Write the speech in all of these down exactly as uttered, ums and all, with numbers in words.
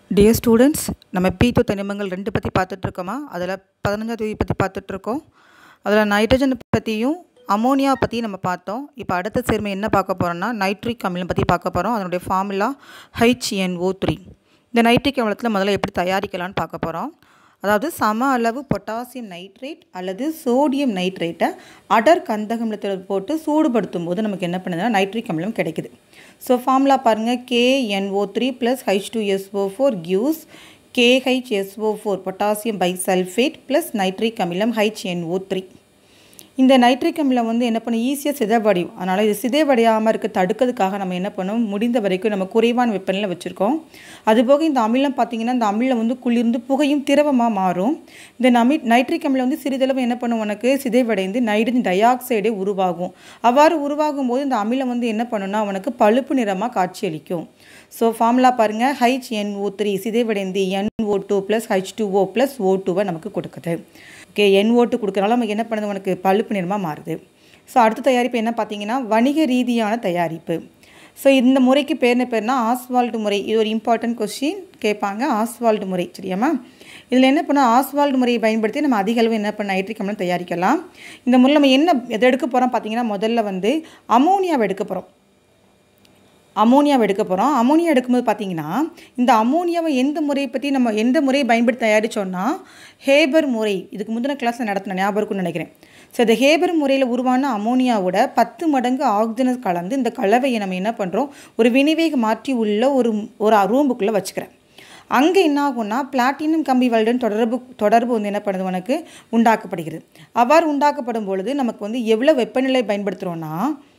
Dear students, நம்ம பீத்தோ தனிமங்கள் ரெண்டு பற்றி பார்த்துட்ருக்கோமா? அதில் பதினஞ்சாம் தேதி பற்றி பார்த்துட்ருக்கோம். அதில் நைட்ரஜன் பற்றியும் அமோனியா பற்றியும் நம்ம பார்த்தோம். இப்போ அடுத்த சேர்மை என்ன பார்க்க போகிறோம்னா நைட்ரிக் அமிலம் பற்றி பார்க்க போகிறோம். அதனுடைய formula H N O three. இந்த நைட்ரிக் அமிலத்தில் முதல்ல எப்படி தயாரிக்கலாம்னு பார்க்க போகிறோம். அதாவது சம அளவு பொட்டாசியம் நைட்ரேட் அல்லது சோடியம் நைட்ரேட்டை அடர் கந்தக அமிலத்தில் போட்டு சூடுபடுத்தும் போது நமக்கு என்ன பண்ணுதுன்னா நைட்ரிக் அமிலம் கிடைக்குது. ஸோ ஃபார்முலா பாருங்கள், K N O three plus H two S O four gives K H S O four potassium bisulphate plus nitric அமிலம் ஹெச் என் ஓ த்ரீ. இந்த நைட்ரிக் அமிலம் வந்து என்ன பண்ணும், ஈஸியாக சிதைவடையும். அதனால் இது சிதைவடையாமல் இருக்க தடுக்கிறதுக்காக நம்ம என்ன பண்ணோம், முடிந்த வரைக்கும் நம்ம குறைவான வெப்பநிலை வச்சுருக்கோம். அதுபோக இந்த அமிலம் பார்த்திங்கன்னா இந்த அமிலம் வந்து குளிர்ந்து புகையும் திரவமாக மாறும். இந்த நமி நைட்ரிக் அமிலம் வந்து சிறிதளவு என்ன பண்ணும், உனக்கு சிதைவடைந்து நைட்ரஜன் டை ஆக்சைடே உருவாகும். அவ்வாறு உருவாகும் போது இந்த அமிலம் வந்து என்ன பண்ணுன்னா உனக்கு பழுப்பு நிறமாக காட்சியளிக்கும். ஸோ ஃபார்முலா பாருங்கள், ஹெச் என் ஓ த்ரீ சிதைவடைந்து N O two plus H two O plus O டூவை நமக்கு கொடுக்குது. ஓகே, என் ஓ டூ கொடுக்குறனால நமக்கு என்ன பண்ணுது, உனக்கு பழுப்பு நிறமாக மாறுது. ஸோ அடுத்த தயாரிப்பு என்ன பார்த்தீங்கன்னா வணிக ரீதியான தயாரிப்பு. ஸோ இந்த முறைக்கு பேர் என்ன பேர்னா ஆஸ்வால்டு முறை. இது ஒரு இம்பார்ட்டன்ட் கொஸ்டின் கேட்பாங்க, ஆஸ்வால்டு முறை. சரியாம்மா? இதில் என்ன பண்ணால் ஆஸ்வால்டு முறையை பயன்படுத்தி நம்ம அதிக அளவு என்ன பண்ண நைட்ரிக் அமிலம் தயாரிக்கலாம். இந்த முறையில் நம்ம என்ன எதை எடுக்க போகிறோம் பார்த்தீங்கன்னா முதல்ல வந்து அமோனியாவை எடுக்க போகிறோம். அமோனியாவை எடுக்க போகிறோம். அமோனியா எடுக்கும்போது பார்த்தீங்கன்னா இந்த அமோனியாவை எந்த முறையை பற்றி நம்ம எந்த முறையை பயன்படுத்தி தயாரித்தோன்னா ஹேபர் முறை. இதுக்கு முந்தின கிளாஸில் நடத்தின ஞாபகம் இருக்குன்னு நினைக்கிறேன். ஸோ இந்த ஹேபர் முறையில் உருவான அமோனியாவோட பத்து மடங்கு ஆக்சிஜன் கலந்து இந்த கலவையை நம்ம என்ன பண்ணுறோம், ஒரு வினைவேக மாற்றி உள்ள ஒரு ஒரு ரூம்புக்குள்ளே வச்சுக்கிறேன். அங்கே என்ன ஆகும்னா பிளாட்டினம் கம்பி வெல்டன் தொடர்பு தொடர்பு வந்து என்ன பண்ணுது, உனக்கு உண்டாக்கப்படுகிறது. அவ்வாறு உண்டாக்கப்படும் பொழுது நமக்கு வந்து எவ்வளோ வெப்பநிலை பயன்படுத்துகிறோன்னா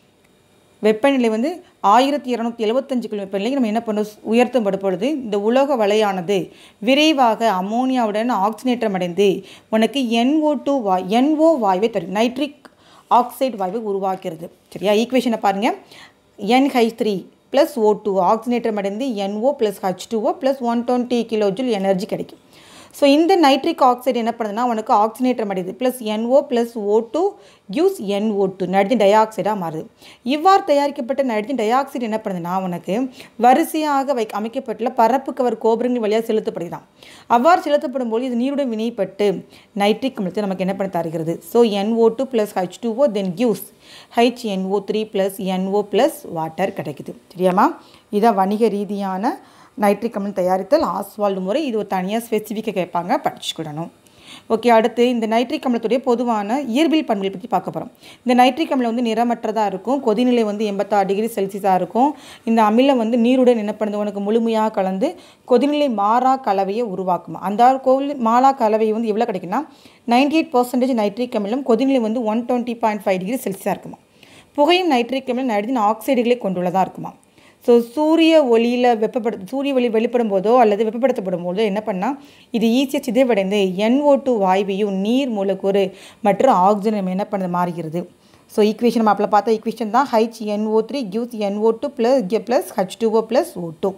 வெப்பநிலை வந்து ஆயிரத்தி இரநூத்தி எழுபத்தஞ்சு கிலோ வெப்பநிலைக்கு நம்ம என்ன பண்ணோம் உயர்த்தப்படும் பொழுது இந்த உலோக வலையானது விரைவாக அமோனியாவுடன் ஆக்சிஜனேற்றம் அடைந்து உனக்கு என் ஓ டூ வாய் என் ஓ வாயுவை தரும், நைட்ரிக் ஆக்சைடு வாயுவை உருவாக்குறது. சரியா? ஈக்குவேஷனை பாருங்கள், N H three plus O two ஆக்சிஜனேற்றம் அடைந்து N O plus H two O plus one twenty kilo joule energy கிடைக்கும். ஸோ இந்த நைட்ரிக் ஆக்சைடு என்ன பண்ணுதுன்னா உனக்கு ஆக்சிஜனேற்றம் அடையுது plus N O plus O two gives N O two nitrogen டை ஆக்சைடாக மாறுது. இவ்வாறு தயாரிக்கப்பட்ட நைட்ரஜன் டை ஆக்சைடு என்ன பண்ணுதுன்னா உனக்கு வரிசையாக வை அமைக்கப்பட்டுள்ள பரப்பு கவர் கோபுரங்கள் வழியாக செலுத்தப்படுகிறான். அவ்வாறு செலுத்தப்படும் போது இது நீருடன் வினைப்பட்டு நைட்ரிக் அமிலத்தை நமக்கு என்ன பண்ண தருகிறது. So N O two plus H two O then gives H N O three plus N O plus water கிடைக்குது. சரியாம்மா? இதான் வணிக ரீதியான நைட்ரிக் அமிலம் தயாரித்தல் ஆஸ்வால்டு முறை. இது ஒரு தனியாக ஸ்பெசிஃபிக்காக கேட்பாங்க, படிச்சுக்கிடணும். ஓகே, அடுத்து இந்த நைட்ரிக் அமிலத்துடைய பொதுவான இயற்பியல் பண்புகளை பற்றி பார்க்க போகிறோம். இந்த நைட்ரிக் அமிலம் வந்து நிறமற்றதாக இருக்கும், கொதிநிலை வந்து எண்பத்தாறு டிகிரி செல்சியஸாக இருக்கும். இந்த அமிலம் வந்து நீருடன் என்ன பண்ணுது, உனக்கு முழுமையாக கலந்து கொதிநிலை மாறா கலவையை உருவாக்கும். அந்த கோவில் மாறா கலவை வந்து எவ்வளோ கிடைக்குன்னா நைன்டி எயிட் பர்சன்டேஜ் நைட்ரிக் அமிலம் கொதிநிலை வந்து one twenty point five degree செல்சியஸாக இருக்குமா. புகையும் நைட்ரிக் அமிலம் நைட்ரஜன் ஆக்சைடுகளை கொண்டுள்ளதாக இருக்குமா. ஸோ சூரிய ஒளியில் வெப்பப்படுத்த சூரிய ஒளி வெளிப்படும் போதோ அல்லது வெப்பப்படுத்தப்படும் போதோ என்ன பண்ணால் இது ஈஸியாக சிதைவடைந்து என் ஓ டூ வாயுவையும் நீர் மூலக்கூறு மற்றும் ஆக்சிஜன் என்ன பண்ணது மாறுகிறது. ஸோ ஈக்குவேஷன் நம்ம அப்போ பார்த்தா ஈக்குவேஷன் தான் H N O three gives N O two plus plus H two O plus O two.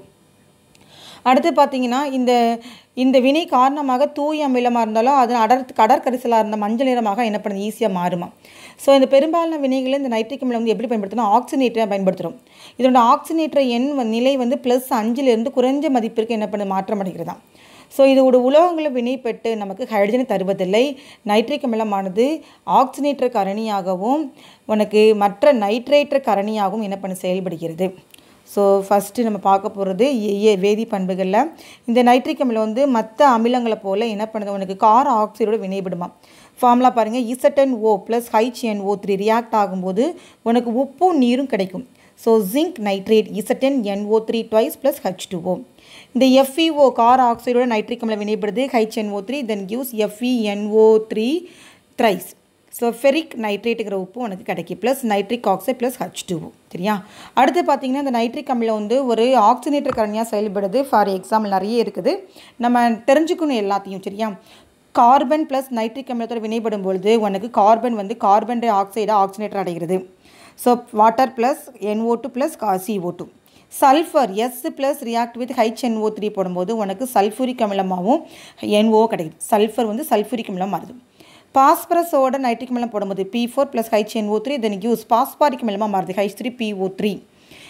அடுத்து பார்த்தீங்கன்னா இந்த இந்த வினை காரணமாக தூய அமிலமாக இருந்தாலும் அது அடர் கடற்கரிசலாக இருந்த மஞ்சள் நிறமாக என்ன பண்ணுது ஈஸியாக மாறுமா. ஸோ இந்த பெரும்பாலான வினைகளில் இந்த நைட்ரிக் அமிலம் வந்து எப்படி பயன்படுத்தணும், ஆக்சிஜனேட்டரை பயன்படுத்துகிறோம். இதோட ஆக்சிஜனேற்ற எண் நிலை வந்து ப்ளஸ் அஞ்சிலிருந்து குறைஞ்ச மதிப்பிற்கு என்ன பண்ண மாற்றம் அடைகிறதா. ஸோ இதோட உலோகங்களை வினைப்பட்டு நமக்கு ஹைட்ரஜனை தருவதில்லை. நைட்ரிக் அமிலமானது ஆக்சிஜனேற்ற கரணியாகவும் உனக்கு மற்ற நைட்ரேற்ற கரணியாகவும் என்ன பண்ண செயல்படுகிறது. ஸோ ஃபஸ்ட்டு நம்ம பார்க்க போகிறது வேதி பண்புகளில் இந்த நைட்ரிக் அமிலம் வந்து மற்ற அமிலங்களை போல் என்ன பண்ணுது, உனக்கு கார ஆக்சைடோட வினைபடுமா. ஃபார்முலா பாருங்கள், Z N O plus H N O three react ஆகும்போது உனக்கு உப்பும் நீரும் கிடைக்கும். So zinc nitrate Z N N O three twice plus H two O. இந்த எஃப்இஓ கார ஆக்சைடோட நைட்ரிக் அமிலம் வினைபடுது H N O three then gives F E N O three thrice. So ferric நைட்ரேட்டுங்கிற உப்பு உனக்கு கிடைக்கும் plus nitric oxide plus H two O. சரியா? அடுத்து பார்த்தீங்கன்னா இந்த நைட்ரிக் அமிலம் வந்து ஒரு ஆக்சிஜனேட்டர் கரணியாக செயல்படுது. ஃபார் எக்ஸாம்பிள் நிறைய இருக்குது, நம்ம தெரிஞ்சுக்கணும் எல்லாத்தையும். சரியா? கார்பன் ப்ளஸ் நைட்ரிக் அமிலத்தோட வினைப்படும் பொழுது உனக்கு கார்பன் வந்து கார்பன் டை ஆக்சைடாக ஆக்சிஜனேட்டர் அடைகிறது. So water plus N O two plus C O two. Sulphur S plus react with H N O three போடும்போது உனக்கு சல்ஃபூரிக் அமிலமாகவும் என் ஓ கிடைக்குது. சல்ஃபர் வந்து சல்ஃபூரிக் அமிலம் மாறுது. பாஸ்பரஸோட நைட்ரிக் அமிலம் போடும்போது P four plus H N O three then gives phosphoric அமிலமாக மாறுது H three P O three.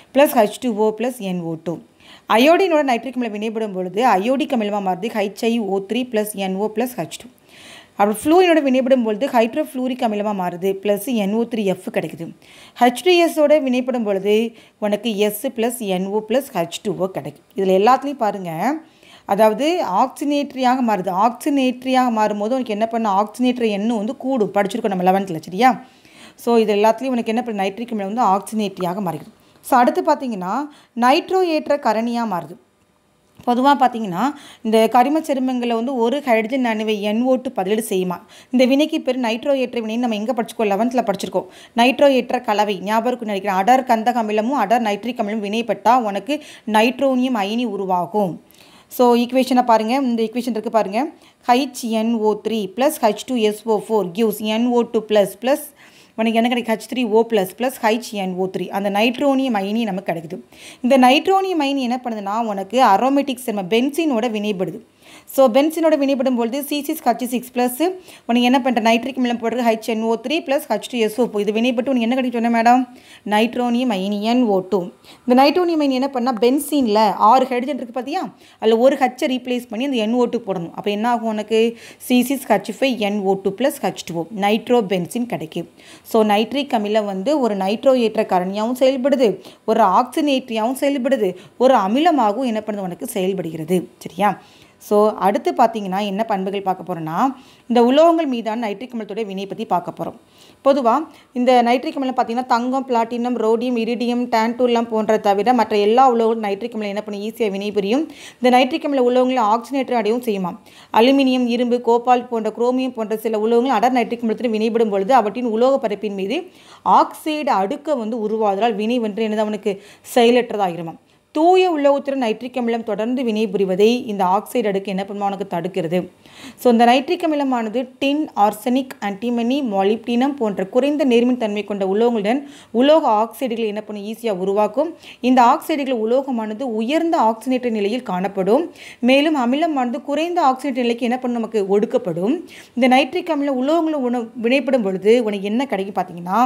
Plus H two O plus N O two. அயோடினோட நைட்ரிக் அமிலம் வினைப்படும் பொழுது அயோடிக் அமிலமாக மாறுது H I O three plus N O plus H two. அப்படி ஃப்ளூரினோட வினைப்படும் பொழுது ஹைட்ரோஃப்ளூரிக் அமிலமாக மாறுது plus N O three F கிடைக்குது. ஹெச் டூ எஸோட வினைப்படும் பொழுது உனக்கு S plus N O plus H two O கிடைக்கும். இதில் எல்லாத்துலேயும் பாருங்கள், அதாவது ஆக்சினேட்ரியாக மாறுது. ஆக்சினேட்ரியாக மாறும்போது உனக்கு என்ன பண்ண ஆக்சினேட்ரி எண்ணும் வந்து கூடும், படிச்சிருக்கோம் நம்ம லெவன்த்தில், சரியா? ஸோ இது எல்லாத்துலேயும் உனக்கு என்ன பண்ண நைட்ரிக் அமிலம் வந்து ஆக்சினேட்ரியாக மாறிடுது. ஸோ அடுத்து பார்த்தீங்கன்னா நைட்ரோ ஏற்ற கரணியாக மாறுது. பொதுவாக பார்த்தீங்கன்னா இந்த கரிம சேர்மங்களில் வந்து ஒரு ஹைட்ரஜன் அணுவை என் ஓ டூ பதிலீடு செய்யுமா. இந்த வினைக்கு பேர் நைட்ரோ ஏற்ற வினைன்னு நம்ம எங்கே படிச்சிருக்கோம், லெவன்த்தில் படிச்சிருக்கோம். நைட்ரோ ஏற்ற கலவை ஞாபகம் நினைக்கிறேன். அடர் கந்தக அமிலமும் அடர் நைட்ரிக் அமிலமும் வினைப்பட்டால் உனக்கு நைட்ரோனியம் அயனி உருவாகும். ஸோ ஈக்குவேஷனை பாருங்கள், இந்த ஈக்குவேஷன் இருக்குது பாருங்கள். H N O three plus H two S O four gives N O two plus plus உனக்கு என்ன கிடைக்கும் H three O plus plus H N O three. அந்த நைட்ரோனியம் அயனி நமக்கு கிடைக்குது. இந்த நைட்ரோனியம் அயனி என்ன பண்ணுதுன்னா உனக்கு அரோமேட்டிக் சேர்ம பென்சினோட வினைப்படுது. ஸோ பென்சினோட வினைப்படும் பொழுது C six H six plus உனக்கு என்ன பண்ணுற நைட்ரிக் அமிலம் போடுறது H N O three plus H two S O four. இது வினைப்பட்டு உனக்கு என்ன கிடைக்கும் சொன்ன மேடம், நைட்ரோனியம் அயனி என் ஓ டூ. இந்த நைட்ரோனியம் அயனி என்ன பண்ணால் பென்சினில் ஆறு ஹைட்ரஜன் இருக்குது பார்த்தியா, அதில் ஒரு ஹச்சை ரீப்ளேஸ் பண்ணி அந்த என் ஓ டூ போடணும். அப்போ என்ன ஆகும் உனக்கு C six H five N O two plus H two O nitrobenzene கிடைக்கும். ஸோ நைட்ரிக் அமிலம் வந்து ஒரு நைட்ரோ ஏற்ற கரணியாகவும் செயல்படுது, ஒரு ஆக்சினேட்ரியாகவும் செயல்படுது, ஒரு அமிலமாகவும் என்ன பண்ணுது உனக்கு செயல்படுகிறது, சரியா? ஸோ அடுத்து பார்த்தீங்கன்னா என்ன பண்புகள் பார்க்க போகிறோன்னா இந்த உலோகங்கள் மீதான நைட்ரிக் அமிலத்தோட வினை பற்றி பார்க்க போகிறோம். பொதுவாக இந்த நைட்ரிக் அமிலம் பார்த்திங்கன்னா தங்கம், பிளாட்டினம், ரோடியம், இரிடியம், டான்டூலம் போன்ற தவிர மற்ற எல்லா உலோகங்களும் நைட்ரிக் அமிலம் என்ன பண்ணி ஈஸியாக வினை புரியும். இந்த நைட்ரிக் அமில உலோகங்களை ஆக்சினேட்டர் அடையவும் செய்யுமா. அலுமினியம், இரும்பு, கோபால்ட் போன்ற குரோமியம் போன்ற சில உலோகங்கள் அடர் நைட்ரிக் அமிலத்தில் வினைப்படும் பொழுது அவற்றின் உலோக பரப்பின் மீது ஆக்சைடு அடுக்க வந்து உருவாவதால் வினை வந்து என்னது அவனுக்கு செயலற்றதாகிருமா. தூய உலோகத்துடன் நைட்ரிக் அமிலம் தொடர்ந்து வினை புரிவதை இந்த ஆக்சைடு அடுக்கு என்ன பண்ணுமா உனக்கு தடுக்கிறது. ஸோ இந்த நைட்ரிக் அமிலமானது டின், ஆர்சனிக், ஆன்டிமனி, மாலிப்டினம் போன்ற குறைந்த நேர்மின் தன்மை கொண்ட உலோகங்களுடன் உலோக ஆக்சைடுகளை என்ன பண்ணும் ஈஸியாக உருவாக்கும். இந்த ஆக்சைடுகள் உலோகமானது உயர்ந்த ஆக்சினேற்ற நிலையில் காணப்படும். மேலும் அமிலமானது குறைந்த ஆக்சினேற்ற நிலைக்கு என்ன பண்ணும் நமக்கு ஒடுக்கப்படும். இந்த நைட்ரிக் அமிலம் உலோகங்களும் உணவு வினைப்படும் பொழுது உனக்கு என்ன கிடைக்கும் பார்த்தீங்கன்னா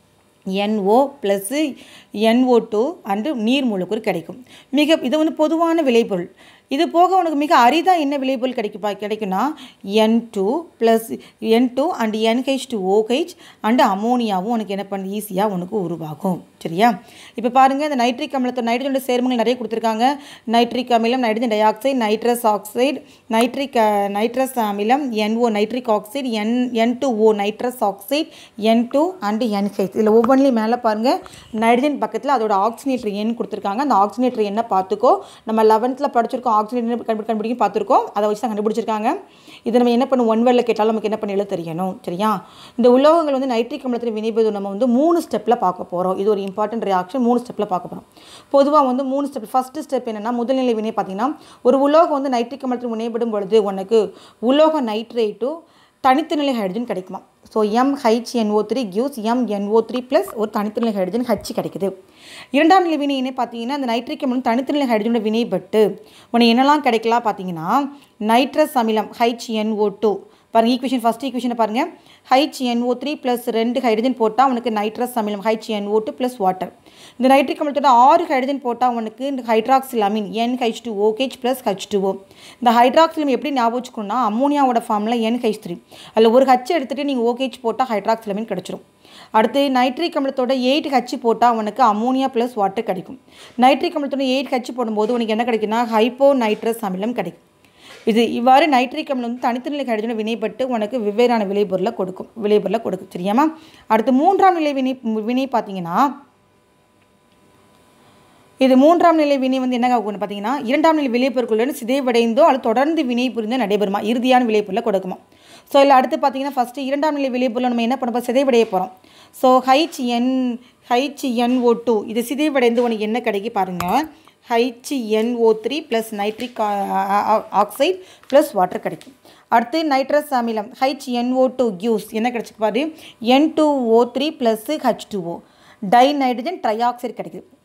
N O plus N O two and நீர் மூலக்கூறு கிடைக்கும். மிக இது வந்து பொதுவான விளைபொருள். இது போக உனக்கு மிக அரிதாக என்ன விளைபொருள் கிடைக்குப்பா கிடைக்குன்னா N two plus N two and N H two O H and அமோனியாவும் உனக்கு என்ன பண்ணுது ஈஸியாக உனக்கு உருவாகும், சரியா? இப்போ பாருங்கள் இந்த நைட்ரிக் அமிலத்தை நைட்ரஜனோட சேர்மங்கள் நிறைய கொடுத்துருக்காங்க. நைட்ரிக் அமிலம், nitrogen dioxide, nitrous oxide, nitric nitrous அமிலம், N O nitric oxide, N N two O nitrous oxide, N two and N H. இதில் ஒவ்வொன்றிலையும் மேலே பாருங்கள் நைட்ரஜன் பக்கத்தில் அதோட ஆக்சினேட்டர் எண் கொடுத்துருக்காங்க. அந்த ஆக்சினேட்டர் என்ன பார்த்துக்கோ, நம்ம லெவன்த்தில் படிச்சிருக்கோம் ஆக்சினேட்டர் கண்டு கண்டுபிடிக்கும் பார்த்துருக்கோம், அதை வச்சு தான் கண்டுபிடிச்சிருக்காங்க. இதை நம்ம என்ன பண்ணும் ஒன் வேர்டில் கேட்டாலும் நமக்கு என்ன பண்ணல தெரியணும், சரியா? இந்த உலோகங்கள் வந்து நைட்ரிக் அமிலத்தில் வினைபது நம்ம வந்து மூணு ஸ்டெப்பில் பார்க்க போகிறோம். இது ஒரு இம்பார்ட்டன்ட் ரியாக்ஷன், மூணு ஸ்டெப்பில் பார்க்க போகிறோம். பொதுவாக வந்து மூணு ஸ்டெப். ஃபஸ்ட்டு ஸ்டெப் என்னென்னா முதல்நிலை வினை பார்த்தீங்கன்னா ஒரு உலோகம் வந்து நைட்ரிக் அமிலத்தில் வினைப்படும் பொழுது உனக்கு உலோக நைட்ரேட்டும் தனித்தநிலை ஹைட்ரஜன் கிடைக்குமா. So M H N O three gives M N O three plus ஒரு தனித்தநிலை ஹைட்ரஜன் ஹச் கிடைக்குது. இரண்டாம் நிலை வினை என்ன பார்த்தீங்கன்னா அந்த நைட்ரிக் அமிலம் தனித்தநிலை ஹைட்ரஜனோட வினைப்பட்டு உனக்கு என்னெல்லாம் கிடைக்கலாம் பார்த்தீங்கன்னா நைட்ரஸ் அமிலம் ஹெச் என் ஓ டூ பாருங்கள். ஈக்குவேஷன் ஃபஸ்ட் ஈக்குவேஷனை பாருங்கள். H N O three plus ரெண்டு ஹைட்ரஜன் போட்டால் உனக்கு நைட்ரஸ் அமிலம் H N O two plus water. இந்த நைட்ரிக் அமிலத்தோட ஆறு ஹைட்ரஜன் போட்டால் உனக்கு இந்த hydroxyl amine N H two OH plus H two O. இந்த ஹைட்ராக்சிலம் எப்படி ஞாபகம் வச்சுக்கணும்னா அம்மோனியாவோட ஃபார்மில் என் ஹெச் த்ரீ அதில் ஒரு ஹச் எடுத்துகிட்டு நீங்கள் ஓஹெச் போட்டால் ஹைட்ராக்சில் அமீன் கிடச்சிரும். அடுத்து நைட்ரிக் அமிலத்தோட எயிட் ஹச் போட்டால் உனக்கு அம்மோனியா ப்ளஸ் வாட்டர் கிடைக்கும். நைட்ரிக் அமிலத்தோட எயிட் ஹச் போடும்போது உனக்கு என்ன கிடைக்குன்னா ஹைப்போ நைட்ரஸ் அமிலம் கிடைக்கும். இது இவ்வாறு நைட்ரிக் அமிலம் வந்து தனித்தநிலை ஹைட்ரஜன் வினைப்பட்டு உனக்கு வெவ்வேறான விளைபொருளை கொடுக்கும் விளைபொருளை கொடுக்கும் சரியாமா. அடுத்து மூன்றாம் நிலை வினை வினை பார்த்தீங்கன்னா இது மூன்றாம் நிலை வினை வந்து என்ன ஆகும்னு பார்த்தீங்கன்னா இரண்டாம் நிலை விளைபொருட்களுடன் சிதைவடைந்தோ அது தொடர்ந்து வினை புரிந்தோ நடைபெறுமா, இறுதியான விளைபொருளை கொடுக்குமா. ஸோ இதில் அடுத்து பார்த்தீங்கன்னா ஃபஸ்ட்டு இரண்டாம் நிலை விளைபொருளை நம்ம என்ன பண்ண போகிறோம் சிதைவடைய போகிறோம். So H N H N O two இது சிதைவடைந்து உனக்கு என்ன கிடைக்கும் பாருங்கள் H N O three plus nitric oxide plus water கிடைக்கும். அடுத்து நைட்ரஸ் அமிலம் ஹெச் என் ஓ டூ கியூஸ் என்ன கிடச்சிக்கு பாரு N two O three plus H two O dinitrogen trioxide கிடைக்குது.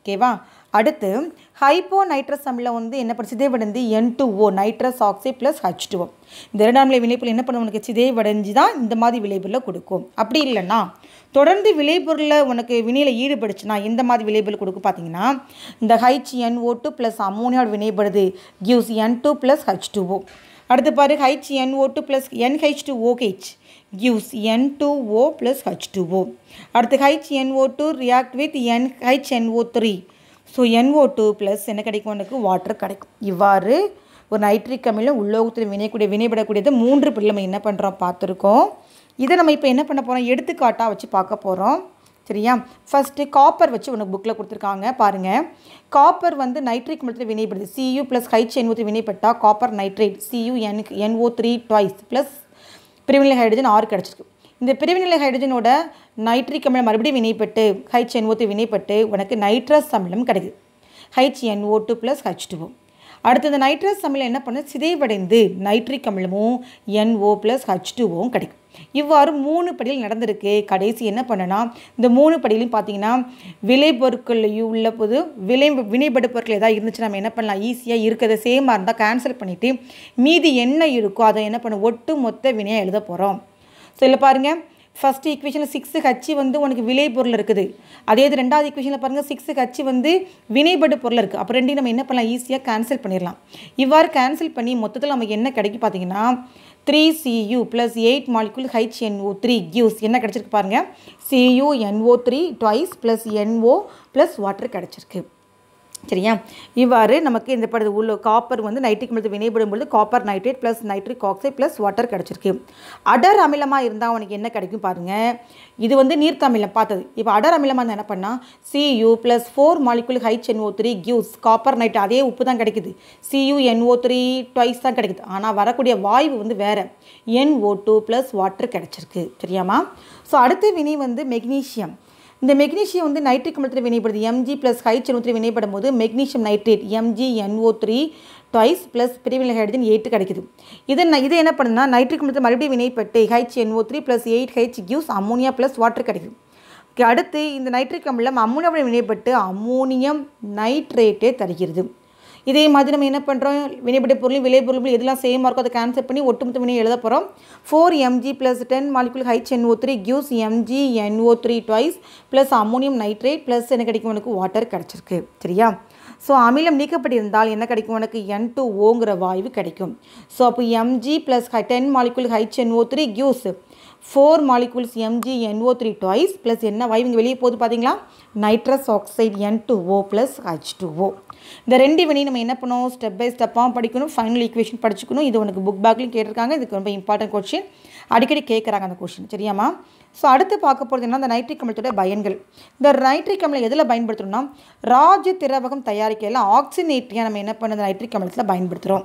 ஓகேவா? அடுத்து ஹைப்போ நைட்ரஸ் அமிலம் வந்து என்ன பண்ண சிதைவடைந்து N two O nitrous oxide plus H two O இந்த இரண்டாம் நிலை விளைபொருள் என்ன பண்ண உனக்கு சிதைவடைஞ்சு தான் இந்த மாதிரி விளைபொருளை கொடுக்கும். அப்படி இல்லைன்னா தொடர்ந்து விளைபொருளை உனக்கு வினையில் ஈடுபடுச்சுன்னா இந்த மாதிரி விளைபொருள் கொடுக்கும். பார்த்தீங்கன்னா இந்த H N O two plus அமோனியாவோட வினைப்படுது gives N two plus H two O. அடுத்து பாரு H N O two plus N H two O H gives N two O plus H two O. அடுத்து H N O two react with N H N O three. So N O two plus என்ன கிடைக்கும் உனக்கு water கிடைக்கும். இவ்வாறு ஒரு nitric அமிலம் உலோகத்தில் வினைக்கூடிய வினைபடக்கூடியது மூன்று படி நம்ம என்ன பண்ணுறோம் பார்த்துருக்கோம். இதை நம்ம இப்போ என்ன பண்ண போகிறோம் எடுத்துக்காட்டாக வச்சு பார்க்க போகிறோம். சரியா? ஃபஸ்ட்டு காப்பர் வச்சு உனக்கு புக்கில் கொடுத்துருக்காங்க பாருங்கள். காப்பர் வந்து நைட்ரிக் அமிலத்தில் வினைப்படுது. CU plus H N O three வினைப்பட்டால் copper nitrate CU N N O three twice plus பிரிவிநிலை ஹைட்ரஜன் ஆறு கிடச்சிருக்கு. இந்த பிரிவிநிலை ஹைட்ரஜனோட நைட்ரிக் அமிலம் மறுபடியும் வினைப்பட்டு ஹைச் என் ஓ த்ரீ வினைப்பட்டு உனக்கு நைட்ரஸ் அமிலம் கிடைக்குது. H N O two plus H two O. அடுத்து இந்த நைட்ரஸ் அமிலம் என்ன பண்ண சிதைவடைந்து நைட்ரிக் அமிலமும் N O plus H two ஓவும் கிடைக்கும். இவ்வாறு மூணு படியில் நடந்திருக்கு. கடைசி என்ன பண்ணனா இந்த மூணு படியிலையும் பார்த்தீங்கன்னா விளைபொருட்களையும் உள்ள போது விளை வினைபடு பொருட்கள் ஏதாவது இருந்துச்சு நம்ம என்ன பண்ணலாம் ஈஸியாக இருக்கிறத சேமாக இருந்தால் கேன்சல் பண்ணிவிட்டு மீதி என்ன இருக்கோ அதை என்ன பண்ண ஒட்டு மொத்த வினையாக எழுத போகிறோம். ஸோ இல்லை பாருங்கள் ஃபஸ்ட்டு ஈக்குவேஷனில் சிக்ஸு ஹச்சு வந்து உனக்கு விளைபொருள் இருக்குது. அதே இது ரெண்டாவது ஈக்குவேஷனில் பாருங்கள் சிக்ஸு ஹச்சு வந்து வினைபடு பொருள் இருக்குது. அப்போ ரெண்டையும் நம்ம என்ன பண்ணலாம் ஈஸியாக கேன்சல் பண்ணிடலாம். இவ்வாறு கேன்சல் பண்ணி மொத்தத்தில் நமக்கு என்ன கிடைக்கும் பார்த்தீங்கன்னா three CU plus eight molecule H N O three gives என்ன கிடச்சிருக்கு பாருங்கள் CU N O three twice plus N O plus water கிடச்சிருக்கு. சரியா? இவ்வாறு நமக்கு இந்த படுது உள்ள காப்பர் வந்து நைட்ரிக் அமிலத்தில் வினைபடும் பொழுது copper nitrate plus nitric oxide plus water கிடச்சிருக்கு. அடர் அமிலமாக இருந்தால் உனக்கு என்ன கிடைக்கும் பாருங்கள். இது வந்து நீர்த்த அமிலம் பார்த்தது. இப்போ அடர் அமிலமாக இருந்தால் என்ன பண்ணால் CU plus four molecule H N O three gives copper நைட் அதே உப்பு தான் கிடைக்குது. CU N O three twice தான் கிடைக்குது. ஆனால் வரக்கூடிய வாயு வந்து வேறு N O two plus water கிடச்சிருக்கு. சரியாமா? ஸோ அடுத்த வினை வந்து மெக்னீஷியம். இந்த மெக்னீஷியம் வந்து நைட்ரிக் அமிலத்தில் வினைப்படுது. MG plus H N O three வினைப்படும் போது magnesium nitrate MG N O three twice plus பிரிவிநிலை ஹைட்ரஜன் எயிட் கிடைக்குது. இதை இதை என்ன பண்ணுன்னா நைட்ரிக் அமிலத்தில் மறுபடியும் வினைப்பட்டு H N O three plus eight H gives ammonia plus water கிடைக்குது. அடுத்து இந்த நைட்ரிக் அமிலம் அமோனியாவுடன் வினைப்பட்டு அமோனியம் நைட்ரேட்டே தருகிறது. இதே மாதிரி நம்ம என்ன பண்ணுறோம் வினைபடு பொருளும் விளைபொருளும் எதெல்லாம் சேமாக இருக்கோ அதை கேன்சல் பண்ணி ஒட்டுமொத்த வினையை எழுத போகிறோம். Four MG plus ten molecule H N O three gives MG N O three twice plus ammonium nitrate plus என்ன கிடைக்கும் உனக்கு வாட்டர் கிடச்சிருக்கு. சரியா? ஸோ அமிலம் நீக்கப்பட்டிருந்தால் என்ன கிடைக்கும் உனக்கு என் டூ ஓங்கிற வாயு கிடைக்கும். ஸோ அப்போ MG plus ten molecule H N O three gives four molecules MG N O three twice plus என்ன வாயு இங்கே வெளியே போகுது பார்த்தீங்களா nitrous oxide N two O plus H two O. இந்த ரெண்டு வினையும் நம்ம என்ன பண்ணணும் ஸ்டெப் பை ஸ்டெப்பாக படிக்கணும். ஃபைனல் ஈக்குவேஷன் படிச்சுக்கணும். இது உனக்கு புக் பேக்லையும் கேட்டிருக்காங்க. இதுக்கு ரொம்ப இம்பார்ட்டன்ட் கொஸ்டின் அடிக்கடி கேட்குறாங்க அந்த கொஸ்டின். சரியாமா? ஸோ அடுத்து பார்க்க போகிறது என்ன இந்த நைட்ரிக் அமிலத்தோட பயன்கள். இந்த நைட்ரிக் அமிலம் எதில் பயன்படுத்துகிறோம்னா ராஜ திரவகம் தயாரிக்கையில் ஆக்சினேட்டியாக நம்ம என்ன பண்ண நைட்ரிக் அமிலத்தில் பயன்படுத்துகிறோம்.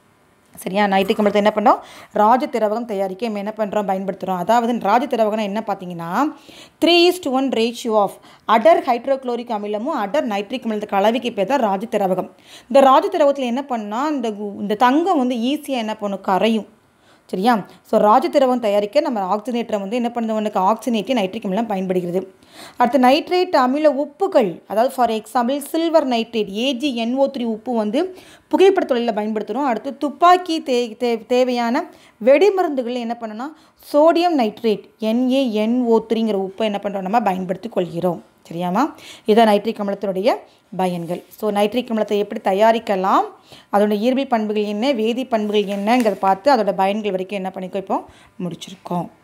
சரியா? நைட்ரிக் அமிலத்தை என்ன பண்ணுறோம் ராஜ திரவகம் தயாரிக்க நம்ம என்ன பண்ணுறோம் பயன்படுத்துகிறோம். அதாவது ராஜ திரவகம் என்ன பார்த்தீங்கன்னா three is to one ratio of அடர் ஹைட்ரோக்ளோரிக் அமிலமும் அடர் நைட்ரிக் அமிலத்தை கலவைக்கு பேர் தான் ராஜ திரவகம். இந்த ராஜ திரவகத்தில் என்ன பண்ணால் இந்த இந்த தங்கம் வந்து ஈஸியாக என்ன பண்ணும் கரையும். சரியா? ஸோ ராஜ திரவம் தயாரிக்க நம்ம ஆக்சினேட்டரை வந்து என்ன பண்ணுறது உனக்கு ஆக்சினேட்டி நைட்ரிக் அமிலம் பயன்படுகிறது. அடுத்து நைட்ரேட் அமில உப்புகள் அதாவது for example silver nitrate AG N O three உப்பு வந்து புகைப்பட தொழிலில் பயன்படுத்துகிறோம். அடுத்து துப்பாக்கி தே தே தேவையான வெடிமருந்துகள் என்ன பண்ணோன்னா சோடியம் நைட்ரேட் என் ஏ என் ஓ த்ரீங்கிற உப்பை என்ன பண்ணுறோம் நம்ம பயன்படுத்தி கொள்கிறோம். சரியாமா? இதான் நைட்ரிக் அமிலத்தினுடைய பயன்கள். ஸோ நைட்ரிக் அமிலத்தை எப்படி தயாரிக்கலாம் அதோட இயற்பியல் பண்புகள் என்ன வேதி பண்புகள் என்னங்கிறத பார்த்து அதோட பயன்கள் வரைக்கும் என்ன பண்ணிக்கோ இப்போ முடிச்சிருக்கோம்.